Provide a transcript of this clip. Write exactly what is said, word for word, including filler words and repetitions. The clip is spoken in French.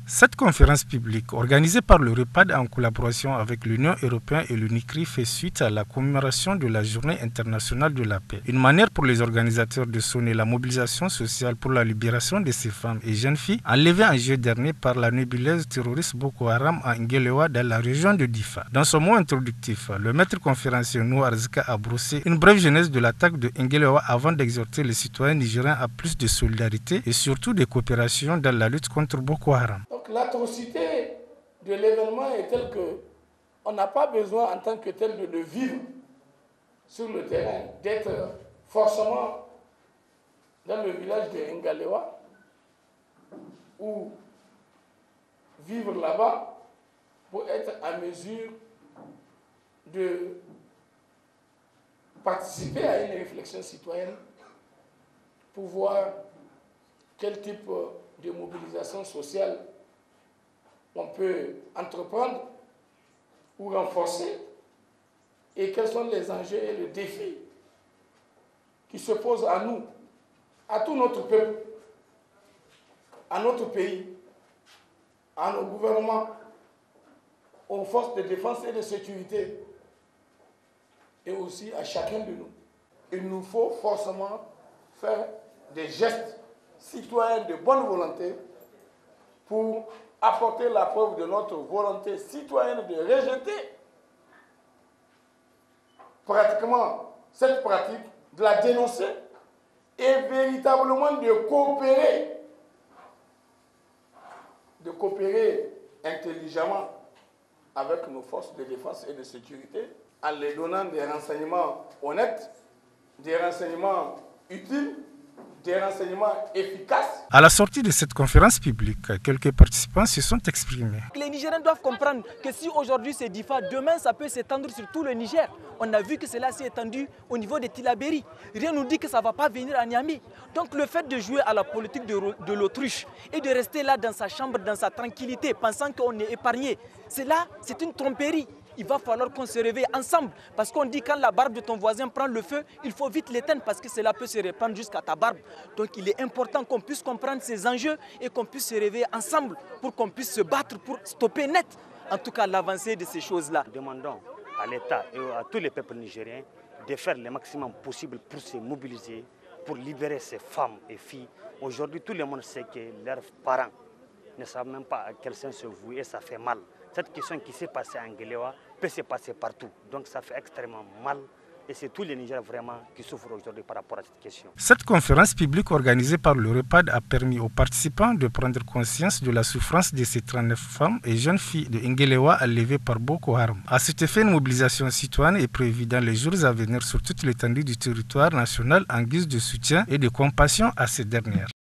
Cette conférence publique, organisée par le REPAD en collaboration avec l'Union européenne et l'UNICRI, fait suite à la commémoration de la Journée internationale de la paix. Une manière pour les organisateurs de sonner la mobilisation sociale pour la libération de ces femmes et jeunes filles enlevées en juillet dernier par la nébuleuse terroriste Boko Haram à Ngelewa dans la région de Difa. Dans son mot introductif, le maître conférencier Nour Arzika a brossé une brève genèse de l'attaque de Ngelewa avant d'exhorter les citoyens nigériens à plus de solidarité et surtout de coopération dans la lutte contre Boko Haram. L'atrocité de l'événement est telle qu'on n'a pas besoin en tant que tel de le vivre sur le terrain, d'être forcément dans le village de Ngalewa ou vivre là-bas pour être en mesure de participer à une réflexion citoyenne pour voir quel type de mobilisation sociale on peut entreprendre ou renforcer et quels sont les enjeux et les défis qui se posent à nous, à tout notre peuple, à notre pays, à nos gouvernements, aux forces de défense et de sécurité et aussi à chacun de nous. Il nous faut forcément faire des gestes citoyens de bonne volonté pour apporter la preuve de notre volonté citoyenne de rejeter pratiquement cette pratique, de la dénoncer et véritablement de coopérer, de coopérer intelligemment avec nos forces de défense et de sécurité en les donnant des renseignements honnêtes, des renseignements utiles, des renseignements efficaces. À la sortie de cette conférence publique, quelques participants se sont exprimés. Les Nigériens doivent comprendre que si aujourd'hui c'est Difa, demain ça peut s'étendre sur tout le Niger. On a vu que cela s'est étendu au niveau de Tillabéri. Rien ne nous dit que ça ne va pas venir à Niamey. Donc le fait de jouer à la politique de, de l'autruche et de rester là dans sa chambre, dans sa tranquillité, pensant qu'on est épargné, c'est là, c'est une tromperie. Il va falloir qu'on se réveille ensemble. Parce qu'on dit quand la barbe de ton voisin prend le feu, il faut vite l'éteindre parce que cela peut se répandre jusqu'à ta barbe. Donc il est important qu'on puisse comprendre ces enjeux et qu'on puisse se réveiller ensemble pour qu'on puisse se battre pour stopper net, en tout cas, l'avancée de ces choses-là. Demandons à l'État et à tous les peuples nigériens de faire le maximum possible pour se mobiliser, pour libérer ces femmes et filles. Aujourd'hui, tout le monde sait que leurs parents ne savent même pas à quel sens se vouer et ça fait mal. Cette question qui s'est passée à Ngelewa peut se passer partout. Donc ça fait extrêmement mal. Et c'est tous les Nigériens vraiment qui souffrent aujourd'hui par rapport à cette question. Cette conférence publique organisée par le REPAD a permis aux participants de prendre conscience de la souffrance de ces trente-neuf femmes et jeunes filles de Ngelewa enlevées par Boko Haram. À cet effet, une mobilisation citoyenne est prévue dans les jours à venir sur toute l'étendue du territoire national en guise de soutien et de compassion à ces dernières.